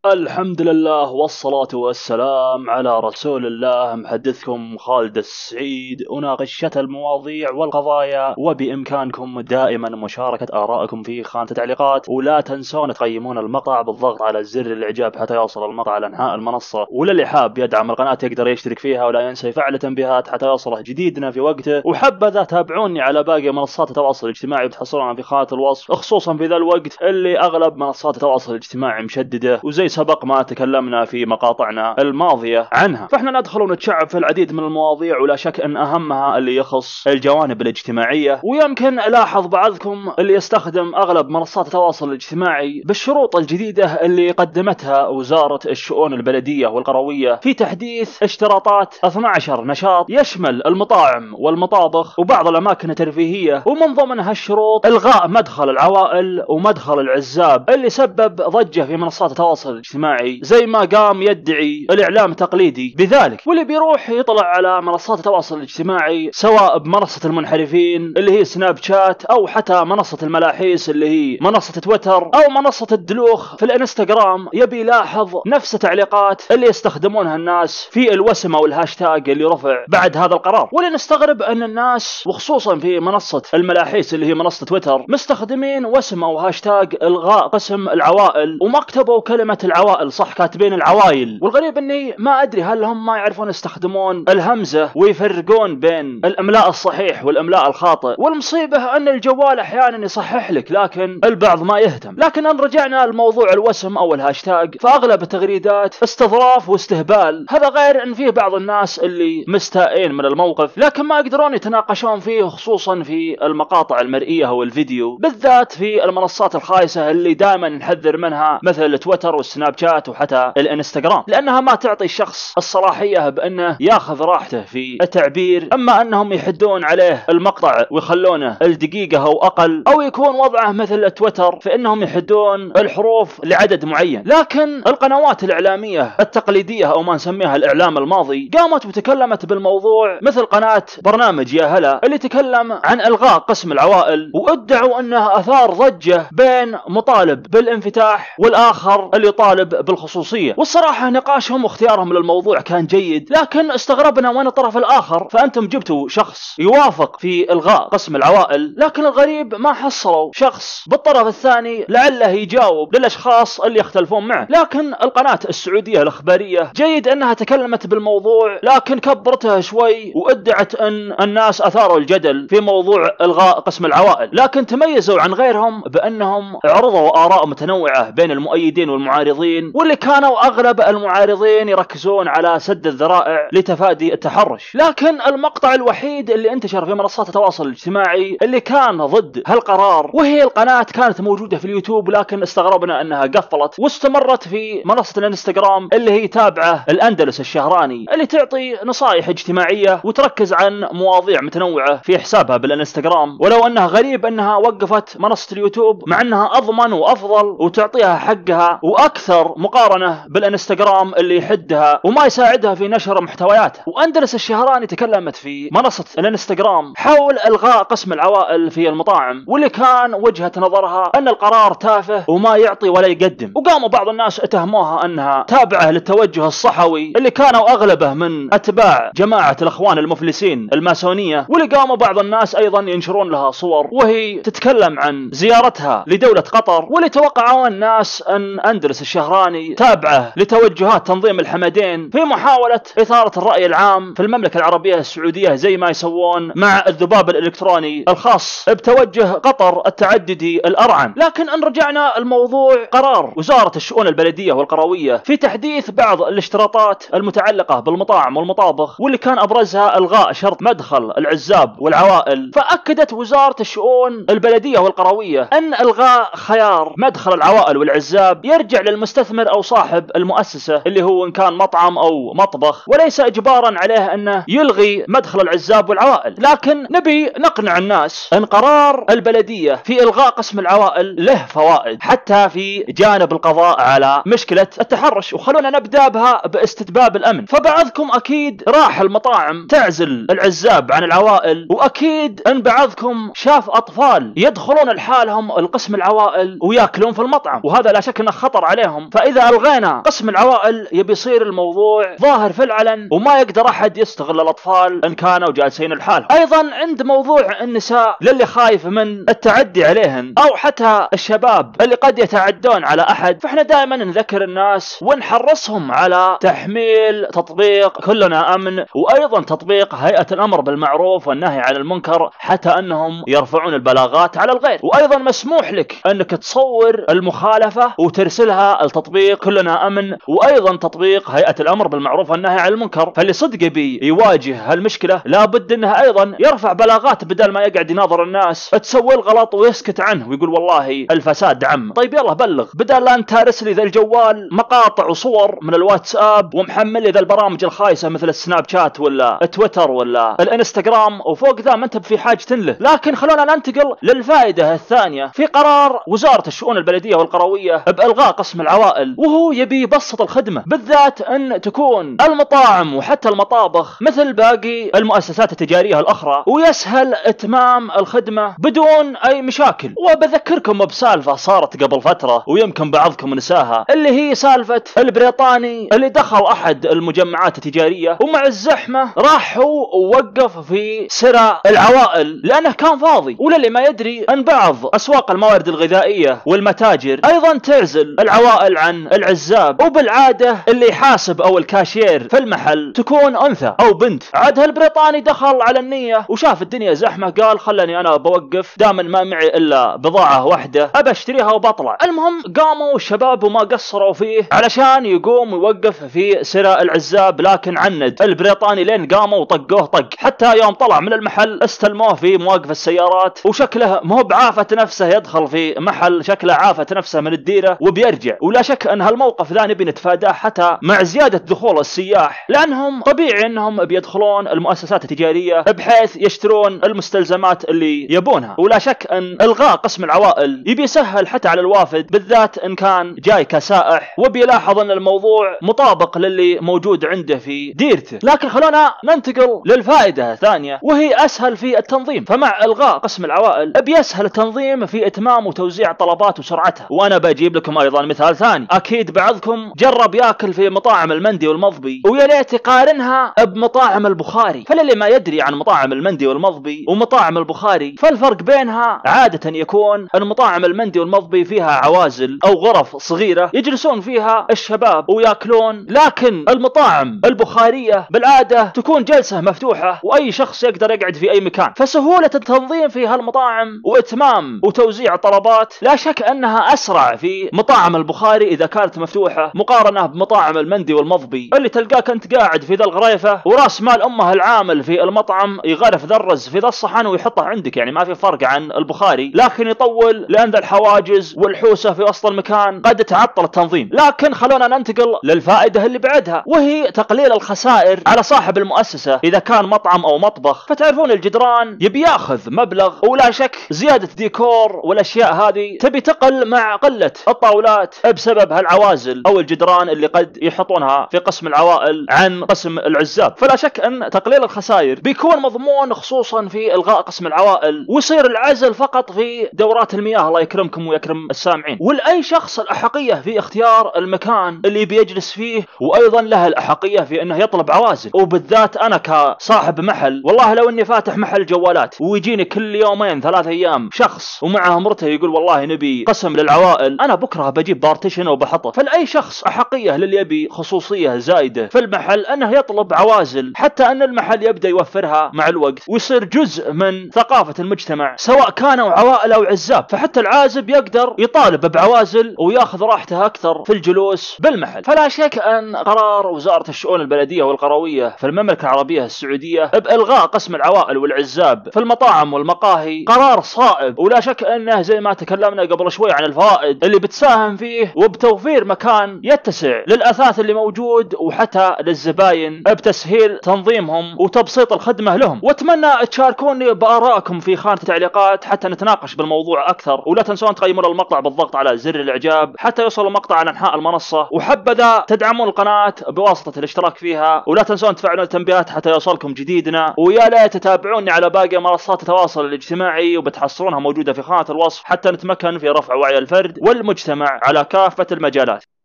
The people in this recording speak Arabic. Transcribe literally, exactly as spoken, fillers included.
الحمد لله والصلاة والسلام على رسول الله. محدثكم خالد السعيد، أناقش شتى المواضيع والقضايا، وبإمكانكم دائما مشاركة آرائكم في خانة التعليقات، ولا تنسون تقيمون المقطع بالضغط على زر الإعجاب حتى يوصل المقطع لأنحاء المنصة. وللي حاب يدعم القناة يقدر يشترك فيها ولا ينسى يفعل التنبيهات حتى يوصله جديدنا في وقته. وحبذا تابعوني على باقي منصات التواصل الاجتماعي بتحصلونها في خانة الوصف، خصوصا في ذا الوقت اللي أغلب منصات التواصل الاجتماعي مشددة، وزي سبق ما تكلمنا في مقاطعنا الماضية عنها. فاحنا ندخل ونتشعب في العديد من المواضيع، ولا شك ان اهمها اللي يخص الجوانب الاجتماعية. ويمكن لاحظ بعضكم اللي يستخدم اغلب منصات التواصل الاجتماعي بالشروط الجديدة اللي قدمتها وزارة الشؤون البلدية والقروية في تحديث اشتراطات اثني عشر نشاط يشمل المطاعم والمطابخ وبعض الاماكن الترفيهية، ومن ضمن هالشروط الغاء مدخل العوائل ومدخل العزاب اللي سبب ضجة في منصات التواصل الاجتماعي زي ما قام يدعي الاعلام التقليدي بذلك. واللي بيروح يطلع على منصات التواصل الاجتماعي سواء بمنصة المنحرفين اللي هي سناب شات، او حتى منصة الملاحيس اللي هي منصة تويتر، او منصة الدلوخ في الانستغرام، يبي يلاحظ نفس تعليقات اللي يستخدمونها الناس في الوسم او الهاشتاج اللي رفع بعد هذا القرار. واللي نستغرب ان الناس وخصوصا في منصة الملاحيس اللي هي منصة تويتر مستخدمين وسم او هاشتاج الغاء قسم العوائل، وما كتبوا كلمة العوائل صح، كاتبين العوائل. والغريب اني ما ادري هل هم ما يعرفون يستخدمون الهمزة ويفرقون بين الاملاء الصحيح والاملاء الخاطئ. والمصيبة ان الجوال احيانا يصحح لك لكن البعض ما يهتم. لكن ان رجعنا لموضوع الوسم او الهاشتاج، فاغلب التغريدات استظراف واستهبال. هذا غير ان فيه بعض الناس اللي مستائين من الموقف لكن ما يقدرون يتناقشون فيه، خصوصا في المقاطع المرئية والفيديو، بالذات في المنصات الخايسة اللي دائما نحذر منها مثل تويتر والسناب شات وحتى الانستغرام، لانها ما تعطي الشخص الصلاحية بانه ياخذ راحته في التعبير. اما انهم يحدون عليه المقطع ويخلونه الدقيقة او اقل، او يكون وضعه مثل تويتر فانهم يحدون الحروف لعدد معين. لكن القنوات الاعلامية التقليدية او ما نسميها الاعلام الماضي قامت وتكلمت بالموضوع، مثل قناة برنامج يا هلا اللي تكلم عن الغاء قسم العوائل، وادعوا انها اثار ضجة بين مطالب بالانفتاح والاخر اللي يطالب بالخصوصية. والصراحة نقاشهم واختيارهم للموضوع كان جيد، لكن استغربنا وين الطرف الاخر. فانتم جبتوا شخص يوافق في الغاء قسم العوائل، لكن الغريب ما حصلوا شخص بالطرف الثاني لعله يجاوب للاشخاص اللي يختلفون معه. لكن القناة السعودية الاخبارية جيد انها تكلمت بالموضوع، لكن كبرتها شوي وادعت ان الناس اثاروا الجدل في موضوع الغاء قسم العوائل، لكن تميزوا عن غيرهم بانهم عرضوا اراء متنوعة بين المؤيدين والمعارضين، واللي كانوا اغلب المعارضين يركزون على سد الذرائع لتفادي التحرش. لكن المقطع الوحيد اللي انتشر في منصات التواصل الاجتماعي اللي كان ضد هالقرار، وهي القناة كانت موجودة في اليوتيوب لكن استغربنا انها قفلت واستمرت في منصة الانستغرام اللي هي تابعة الأندلس الشهراني، اللي تعطي نصائح اجتماعية وتركز عن مواضيع متنوعة في حسابها بالانستغرام. ولو انها غريب انها وقفت منصة اليوتيوب مع انها اضمن وافضل وتعطيها حقها واكثر مقارنة بالانستغرام اللي يحدها وما يساعدها في نشر محتوياتها. واندلس الشهراني تكلمت في منصة الانستغرام حول الغاء قسم العوائل في المطاعم، واللي كان وجهة نظرها ان القرار تافه وما يعطي ولا يقدم. وقاموا بعض الناس اتهموها انها تابعة للتوجه الصحوي اللي كانوا اغلبه من اتباع جماعة الاخوان المفلسين الماسونية، واللي قاموا بعض الناس ايضا ينشرون لها صور وهي تتكلم عن زيارتها لدولة قطر، واللي توقعوا الناس ان اندلس الشهراني تابعة لتوجهات تنظيم الحمدين في محاولة اثارة الرأي العام في المملكة العربية السعودية، زي ما يسوون مع الذباب الالكتروني الخاص بتوجه قطر التعددي الارعن. لكن ان رجعنا الموضوع قرار وزارة الشؤون البلدية والقروية في تحديث بعض الاشتراطات المتعلقة بالمطاعم والمطابخ، واللي كان ابرزها الغاء شرط مدخل العزاب والعوائل. فاكدت وزارة الشؤون البلدية والقروية ان الغاء خيار مدخل العوائل والعزاب يرجع للمستثمر او صاحب المؤسسة اللي هو ان كان مطعم او مطبخ، وليس اجبارا عليه انه يلغي مدخل العزاب والعوائل. لكن نبي نقنع الناس ان قرار البلدية في الغاء قسم العوائل له فوائد حتى في جانب القضاء على مشكلة التحرش. وخلونا نبدأ بها باستتباب الامن. فبعضكم اكيد راح المطاعم تعزل العزاب عن العوائل، واكيد ان بعضكم شاف اطفال يدخلون لحالهم القسم العوائل وياكلون في المطعم، وهذا لا شك انه خطر عليهم عليهم. فإذا ألغينا قسم العوائل يبي يصير الموضوع ظاهر في العلن وما يقدر أحد يستغل الأطفال إن كانوا جالسين الحال. أيضا عند موضوع النساء للي خايف من التعدي عليهن أو حتى الشباب اللي قد يتعدون على أحد، فإحنا دائما نذكر الناس ونحرصهم على تحميل تطبيق كلنا أمن، وأيضا تطبيق هيئة الأمر بالمعروف والنهي عن المنكر حتى أنهم يرفعون البلاغات على الغير. وأيضا مسموح لك أنك تصور المخالفة وترسلها التطبيق كلنا أمن وأيضا تطبيق هيئة الأمر بالمعروف والنهي عن المنكر. فاللي صدق بي يواجه هالمشكلة لابد أنه أيضا يرفع بلاغات بدل ما يقعد يناظر الناس تسوي الغلط ويسكت عنه ويقول والله الفساد عم. طيب يلا بلغ، بدل لا أنت ترسلي ذا الجوال مقاطع وصور من الواتساب ومحمل لي ذا البرامج الخايسة مثل السناب شات ولا تويتر ولا الانستغرام، وفوق ذا ما أنت بفي حاجة له. لكن خلونا ننتقل للفائدة الثانية في قرار وزارة الشؤون البلدية والقروية بإلغاء قسم العوائل، وهو يبي يبسط الخدمة، بالذات أن تكون المطاعم وحتى المطابخ مثل باقي المؤسسات التجارية الأخرى ويسهل إتمام الخدمة بدون أي مشاكل. وبذكركم بسالفة صارت قبل فترة ويمكن بعضكم نساها، اللي هي سالفة البريطاني اللي دخل أحد المجمعات التجارية ومع الزحمة راح ووقف في سرى العوائل لأنه كان فاضي. وللي ما يدري أن بعض أسواق الموارد الغذائية والمتاجر أيضا تعزل العوائل عن العزاب، وبالعادة اللي يحاسب أو الكاشير في المحل تكون أنثى أو بنت. عاد هالبريطاني دخل على النية وشاف الدنيا زحمة قال خلني أنا بوقف دائما ما معي إلا بضاعة واحدة أبى أشتريها وبطلع. المهم قاموا الشباب وما قصروا فيه علشان يقوم ويوقف في سرى العزاب، لكن عند البريطاني لين قاموا وطقوه طق، حتى يوم طلع من المحل استلموه في مواقف السيارات وشكله مو بعافة نفسه يدخل في محل، شكله عافة نفسه من الديرة وبيرجع. ولا شك أن هالموقف ذا نبي نتفاداه حتى مع زيادة دخول السياح، لأنهم طبيعي أنهم بيدخلون المؤسسات التجارية بحيث يشترون المستلزمات اللي يبونها. ولا شك أن إلغاء قسم العوائل يبي يسهل حتى على الوافد، بالذات إن كان جاي كسائح وبيلاحظ أن الموضوع مطابق للي موجود عنده في ديرته. لكن خلونا ننتقل للفائدة الثانية وهي أسهل في التنظيم. فمع إلغاء قسم العوائل بيسهل التنظيم في إتمام وتوزيع الطلبات وسرعتها. وأنا بجيب لكم أيضا مثال ثاني، أكيد بعضكم جرب ياكل في مطاعم المندي والمضبي ويا ليت يقارنها بمطاعم البخاري. فللي ما يدري عن مطاعم المندي والمضبي ومطاعم البخاري، فالفرق بينها عادة يكون أن مطاعم المندي والمضبي فيها عوازل أو غرف صغيرة يجلسون فيها الشباب وياكلون، لكن المطاعم البخارية بالعادة تكون جلسة مفتوحة وأي شخص يقدر يقعد في أي مكان. فسهولة التنظيم في هالمطاعم وإتمام وتوزيع الطلبات لا شك أنها أسرع في مطاعم البخاري إذا كانت مفتوحة مقارنة بمطاعم المندي والمضبي اللي تلقاك أنت قاعد في ذا الغريفة وراس مال أمه العامل في المطعم يغرف ذا الرز في ذا الصحن ويحطه عندك، يعني ما في فرق عن البخاري، لكن يطول لأن ذا الحواجز والحوسة في وسط المكان قد تعطل التنظيم. لكن خلونا ننتقل للفائدة اللي بعدها وهي تقليل الخسائر على صاحب المؤسسة إذا كان مطعم أو مطبخ. فتعرفون الجدران يبي ياخذ مبلغ، ولا شك زيادة ديكور والأشياء هذه تبي تقل مع قلة الطاولات بسبب هالعوازل أو الجدران اللي قد يحطونها في قسم العوائل عن قسم العزاب. فلا شك أن تقليل الخسائر بيكون مضمون خصوصا في إلغاء قسم العوائل، ويصير العزل فقط في دورات المياه الله يكرمكم ويكرم السامعين. ولأي شخص الأحقية في اختيار المكان اللي بيجلس فيه، وأيضا له الأحقية في أنه يطلب عوازل. وبالذات أنا كصاحب محل والله لو أني فاتح محل جوالات ويجيني كل يومين ثلاث أيام شخص ومعه مرته يقول والله نبي قسم للعوائل، أنا بكره بجيب بارتيشن وبحطه. فلأي شخص أحقية للي يبي خصوصية زايدة في المحل أنه يطلب عوازل، حتى أن المحل يبدأ يوفرها مع الوقت ويصير جزء من ثقافة المجتمع سواء كانوا عوائل أو عزاب. فحتى العازب يقدر يطالب بعوازل وياخذ راحته أكثر في الجلوس بالمحل. فلا شك أن قرار وزارة الشؤون البلدية والقروية في المملكة العربية السعودية بإلغاء قسم العوائل والعزاب في المطاعم والمقاهي قرار صائب، ولا شك أنه زي ما تكلمنا قبل شوي عن الفوائد اللي بتساهم فيه وبتوفير مكان يتسع للأثاث اللي موجود وحتى للزباين بتسهيل تنظيمهم وتبسيط الخدمة لهم. واتمنى تشاركوني بآرائكم في خانة التعليقات حتى نتناقش بالموضوع أكثر، ولا تنسون تقيمون المقطع بالضغط على زر الإعجاب حتى يوصل المقطع على أنحاء المنصة، وحبذا تدعمون القناة بواسطة الاشتراك فيها، ولا تنسون تفعلون التنبيهات حتى يوصلكم جديدنا، ويا ليت تتابعوني على باقي منصات التواصل الاجتماعي وبتحصلونها موجودة في خانة الوصف حتى نتمكن في رفع وعي الفرد والمجتمع على كافة المجالات.